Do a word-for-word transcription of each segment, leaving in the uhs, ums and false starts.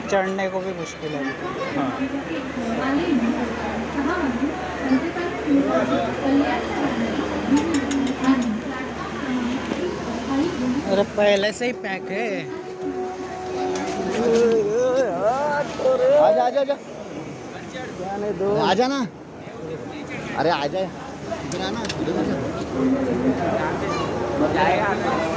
चढ़ने को भी मुश्किल है। हाँ। अरे पहले से ही पैक है। आजा आजा आजा जाने दो, आजा ना। अरे आजा इधर आना, जाएगा।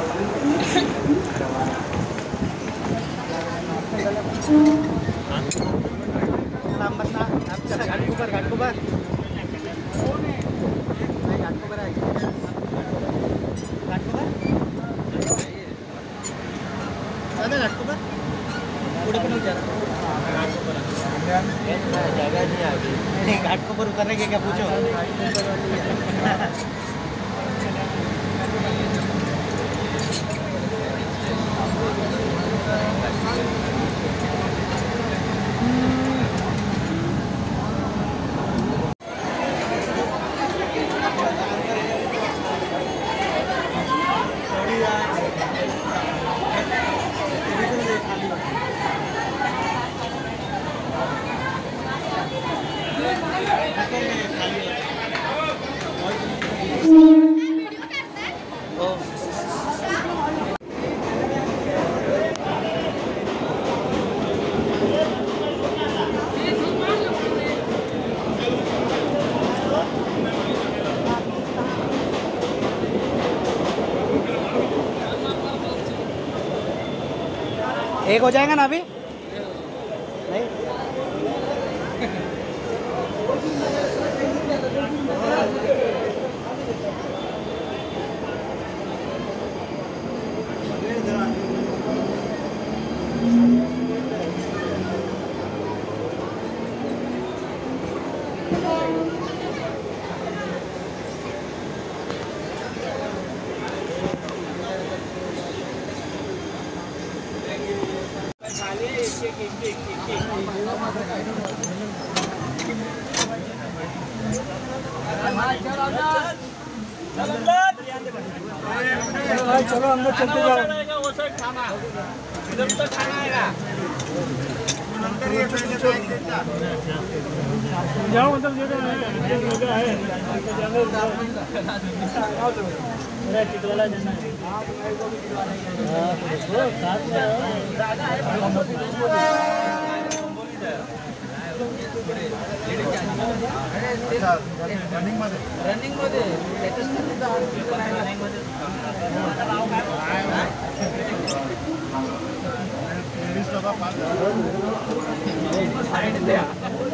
घाट के ऊपर घाट के ऊपर घाट के ऊपर घाट के ऊपर घाट के ऊपर पूरे पे नहीं जा रहा। जगह नहीं आ गई घाट के ऊपर उतरने के, क्या पूछो। एक हो जाएगा ना अभी नहीं। चलो अंदर चलते जाओ। वो सब खाना इधर तो खाना आएगा। जाओ अंदर जगह है, जगह है। मेरा टिकट वाला जाना है। हां देखो साथ में राजा है। रनिंग मध्ये रनिंग मध्ये रनिंग मध्ये साइड द्या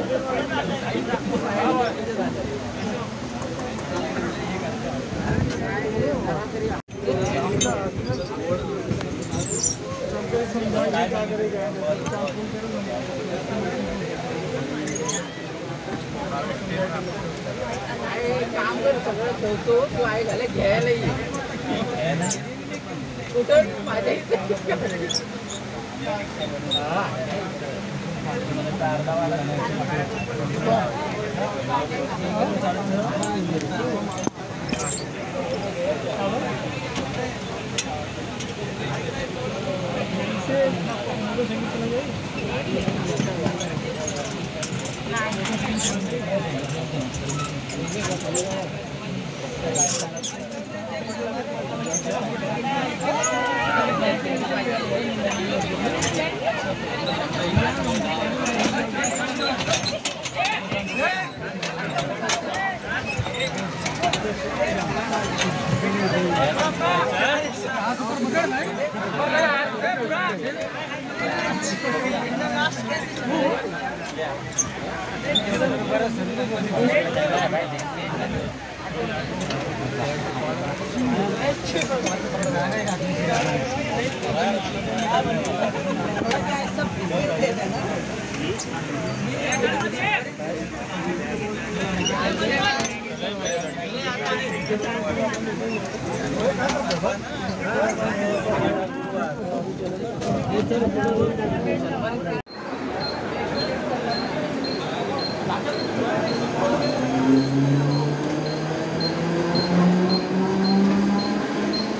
काम कर सगळं ठेवतो तू आई झाले घ्यायला ये कुठं माझ्या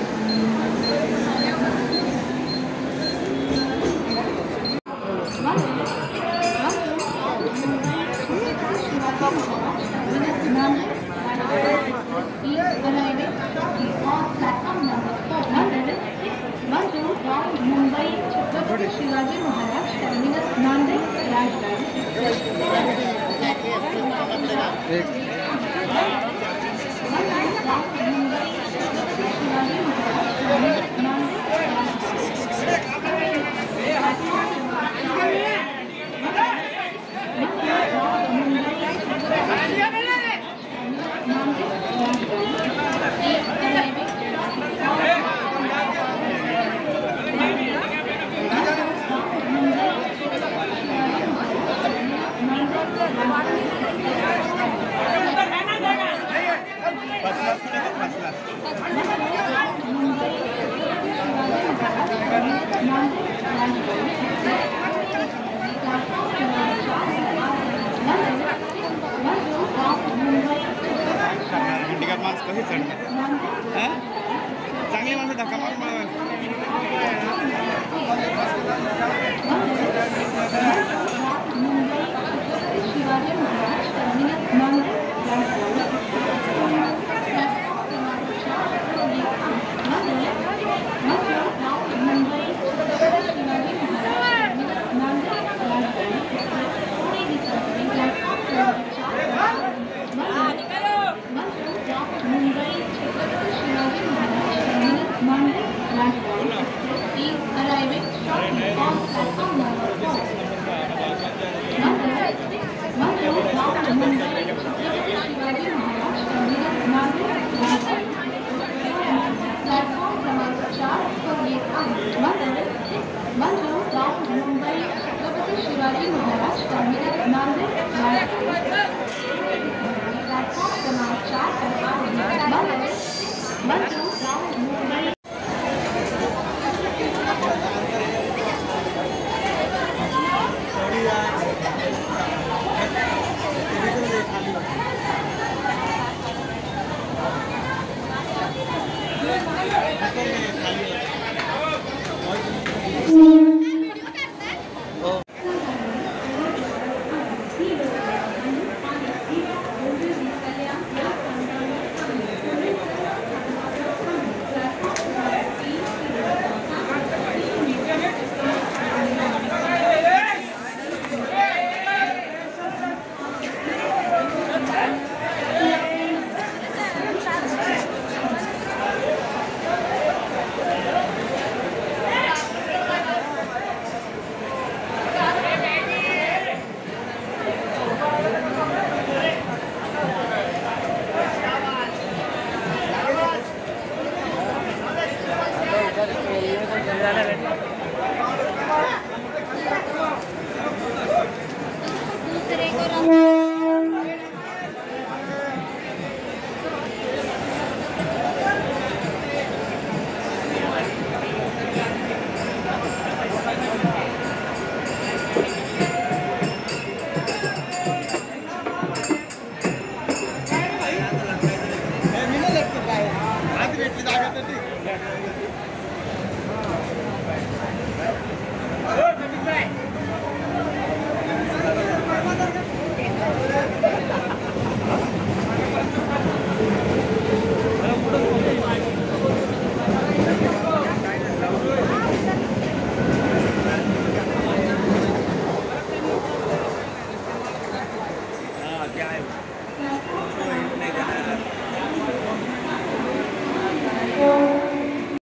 What? Mumbai Chhatrapati Shivaji Maharaj terminus Nanded Rajdhani ticket marks कशी चढणार